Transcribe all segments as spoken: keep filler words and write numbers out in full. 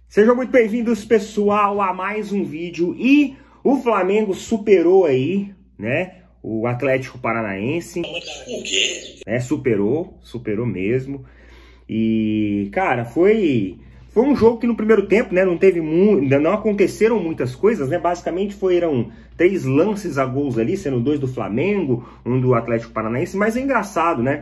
Sejam muito bem-vindos, pessoal, a mais um vídeo. E o Flamengo superou aí, né, o Atlético Paranaense. O quê? É, superou, superou mesmo. E, cara, foi, foi um jogo que no primeiro tempo, né, não teve muito, não aconteceram muitas coisas, né? Basicamente foram três lances a gols ali, sendo dois do Flamengo, um do Atlético Paranaense. Mas é engraçado, né?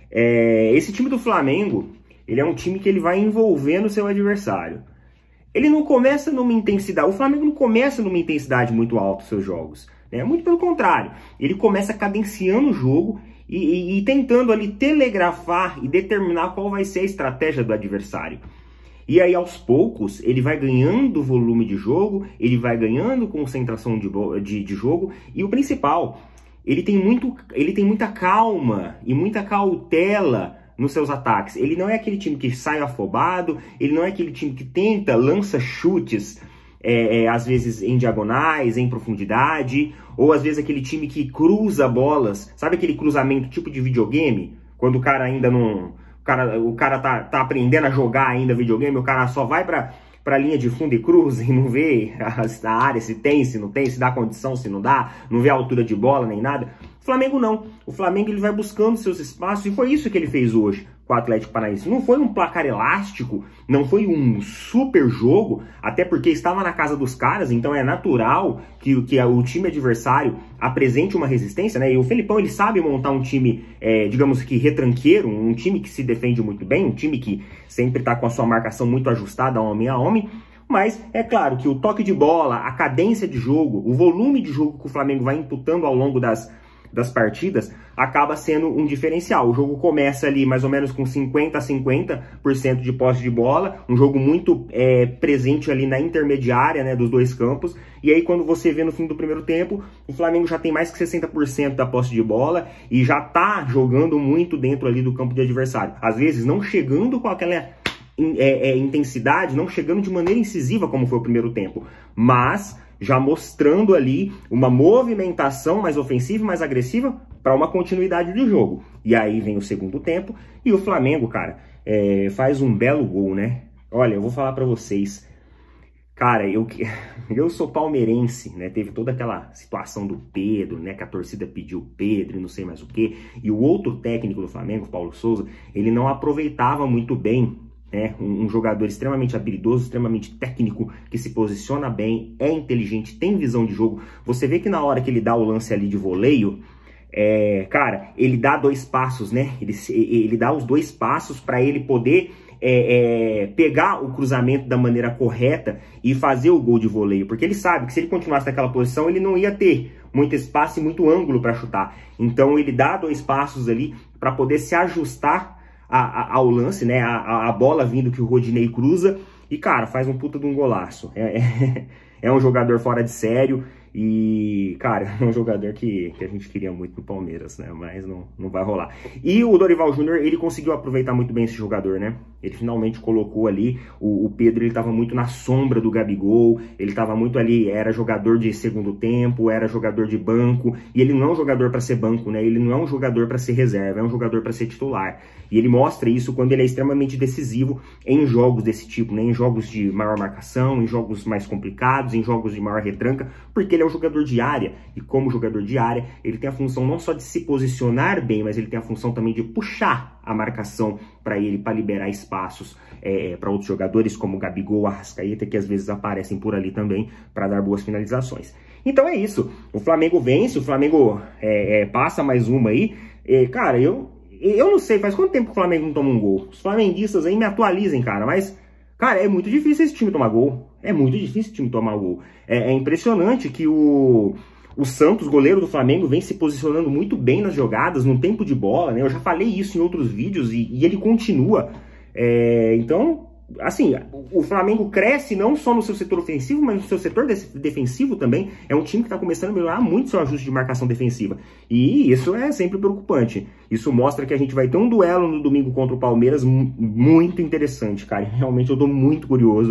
É, esse time do Flamengo, ele é um time que ele vai envolvendo o seu adversário. Ele não começa numa intensidade, o Flamengo não começa numa intensidade muito alta os seus jogos, né? Muito pelo contrário, ele começa cadenciando o jogo e, e, e tentando ali telegrafar e determinar qual vai ser a estratégia do adversário. E aí, aos poucos, ele vai ganhando volume de jogo, ele vai ganhando concentração de, de, de jogo, e o principal, ele tem, muito, ele tem muita calma e muita cautela nos seus ataques. Ele não é aquele time que sai afobado, ele não é aquele time que tenta, lança chutes, é, é, às vezes em diagonais, em profundidade, ou às vezes aquele time que cruza bolas, sabe aquele cruzamento tipo de videogame? Quando o cara ainda não... O cara, o cara tá, tá aprendendo a jogar ainda videogame, o cara só vai pra, pra linha de fundo e cruza e não vê a, a área, se tem, se não tem, se dá condição, se não dá, não vê a altura de bola nem nada. O Flamengo não. O Flamengo ele vai buscando seus espaços e foi isso que ele fez hoje com o Atlético Paranaense. Não foi um placar elástico, não foi um super jogo, até porque estava na casa dos caras, então é natural que, que o time adversário apresente uma resistência, né? E o Felipão ele sabe montar um time, é, digamos que retranqueiro, um time que se defende muito bem, um time que sempre está com a sua marcação muito ajustada homem a homem. Mas é claro que o toque de bola, a cadência de jogo, o volume de jogo que o Flamengo vai imputando ao longo das das partidas, acaba sendo um diferencial. O jogo começa ali mais ou menos com cinquenta a cinquenta por cento de posse de bola, um jogo muito é, presente ali na intermediária, né, dos dois campos, e aí quando você vê no fim do primeiro tempo, o Flamengo já tem mais que sessenta por cento da posse de bola e já tá jogando muito dentro ali do campo de adversário. Às vezes não chegando com aquela é, é, intensidade, não chegando de maneira incisiva como foi o primeiro tempo, mas já mostrando ali uma movimentação mais ofensiva e mais agressiva para uma continuidade de jogo. E aí vem o segundo tempo e o Flamengo, cara, é, faz um belo gol, né? Olha, eu vou falar para vocês, cara, eu, eu sou palmeirense, né? Teve toda aquela situação do Pedro, né? Que a torcida pediu o Pedro e não sei mais o quê. E o outro técnico do Flamengo, Paulo Souza, ele não aproveitava muito bem, é, um, um jogador extremamente habilidoso, extremamente técnico, que se posiciona bem, é inteligente, tem visão de jogo. Você vê que na hora que ele dá o lance ali de voleio, é, cara, ele dá dois passos, né? Ele, ele dá os dois passos para ele poder é, é, pegar o cruzamento da maneira correta e fazer o gol de voleio. Porque ele sabe que se ele continuasse naquela posição, ele não ia ter muito espaço e muito ângulo para chutar. Então ele dá dois passos ali para poder se ajustar A, a, ao lance, né, a, a bola vindo que o Rodinei cruza e, cara, faz um puta de um golaço. É, é, é um jogador fora de sério e, cara, é um jogador que, que a gente queria muito no Palmeiras, né, mas não, não vai rolar. E o Dorival Júnior, ele conseguiu aproveitar muito bem esse jogador, né, ele finalmente colocou ali, o, o Pedro, ele tava muito na sombra do Gabigol, ele tava muito ali, era jogador de segundo tempo, era jogador de banco, e ele não é um jogador para ser banco, né, ele não é um jogador para ser reserva, é um jogador para ser titular. E ele mostra isso quando ele é extremamente decisivo em jogos desse tipo, né? Em jogos de maior marcação, em jogos mais complicados, em jogos de maior retranca, porque ele é um jogador de área. E como jogador de área, ele tem a função não só de se posicionar bem, mas ele tem a função também de puxar a marcação para ele, para liberar espaços é, para outros jogadores, como o Gabigol, Arrascaeta, que às vezes aparecem por ali também para dar boas finalizações. Então é isso. O Flamengo vence, o Flamengo é, é, passa mais uma aí. É, cara, eu... Eu não sei, faz quanto tempo que o Flamengo não toma um gol? Os flamenguistas aí me atualizem, cara, mas, cara, é muito difícil esse time tomar gol. É muito difícil esse time tomar gol. É, é impressionante que o, o Santos, goleiro do Flamengo, vem se posicionando muito bem nas jogadas, no tempo de bola, né? Eu já falei isso em outros vídeos e, e ele continua. É, então, assim, o Flamengo cresce não só no seu setor ofensivo, mas no seu setor defensivo também. É um time que está começando a melhorar muito seu ajuste de marcação defensiva. E isso é sempre preocupante. Isso mostra que a gente vai ter um duelo no domingo contra o Palmeiras muito interessante, cara. Realmente eu tô muito curioso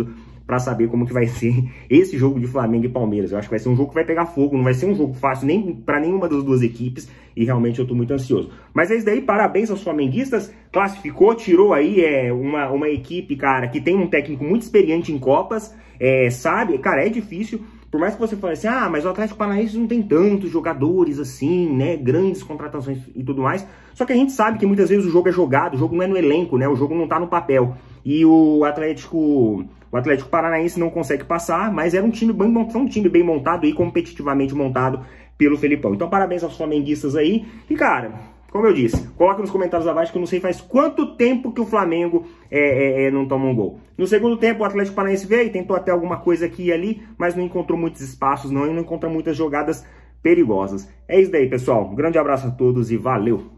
para saber como que vai ser esse jogo de Flamengo e Palmeiras. Eu acho que vai ser um jogo que vai pegar fogo, não vai ser um jogo fácil nem para nenhuma das duas equipes, e realmente eu tô muito ansioso. Mas é isso daí, parabéns aos flamenguistas, classificou, tirou aí é, uma, uma equipe, cara, que tem um técnico muito experiente em Copas, é, sabe, cara, é difícil. Por mais que você fale assim, ah, mas o Atlético Paranaense não tem tantos jogadores assim, né, grandes contratações e tudo mais. Só que a gente sabe que muitas vezes o jogo é jogado, o jogo não é no elenco, né, o jogo não tá no papel. E o Atlético, o Atlético Paranaense não consegue passar, mas era um time bem montado, um time bem montado e competitivamente montado pelo Felipão. Então parabéns aos flamenguistas aí. E cara, como eu disse, coloca nos comentários abaixo que eu não sei faz quanto tempo que o Flamengo é, é, é, não toma um gol. No segundo tempo, o Atlético Paranaense veio, tentou até alguma coisa aqui e ali, mas não encontrou muitos espaços não, e não encontrou muitas jogadas perigosas. É isso daí, pessoal. Um grande abraço a todos e valeu!